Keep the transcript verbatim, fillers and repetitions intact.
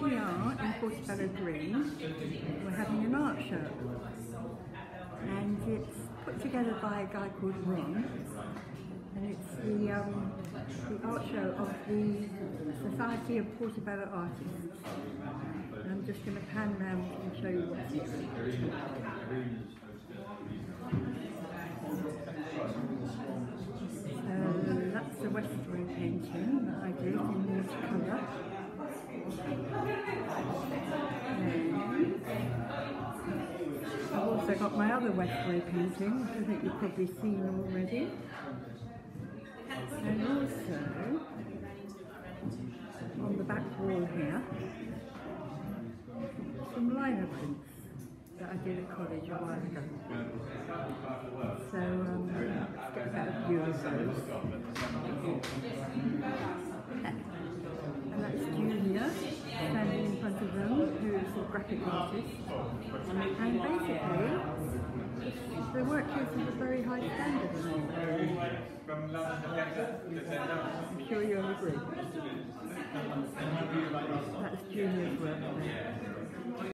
we are in Portobello Green. We're having an art show, and it's put together by a guy called Ron, and it's the, um, the art show of the Society of Portobello Artists. And I'm just going to pan around and show you what's here. So that's the Western painting that I did in watercolour. I've also got my other Westway painting, which I think you've probably seen already. And also, on the back wall here, some liner prints that I did at college a while ago. So um, let's get a better view of those. And that's Julia standing in front of them, who is a graphic artist. And basically, the work is of a very high standard in all. I'm sure you'll agree. That's Julia's work there.